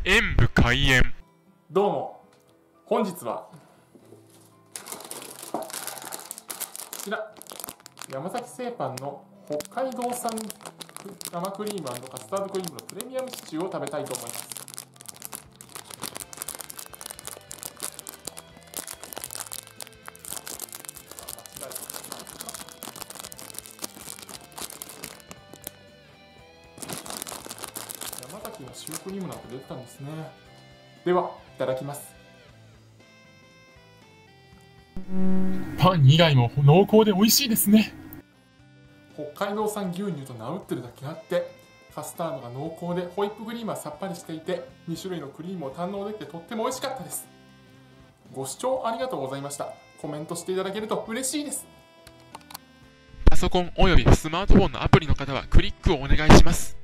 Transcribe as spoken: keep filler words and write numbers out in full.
演武開演。 どうも、本日はこちら山崎製パンの北海道産生クリーム&カスタードクリームのプレミアムシチューを食べたいと思います。山崎のシュークリームなんて出てたんですね。ではいただきます。 パン以外も濃厚で美味しいですね。 北海道産牛乳と名打ってるだけあって、カスタードが濃厚でホイップクリームはさっぱりしていて、に種類のクリームを堪能できてとっても美味しかったです。ご視聴ありがとうございました。コメントしていただけると嬉しいです。 パソコンおよびスマートフォンのアプリの方はクリックをお願いします。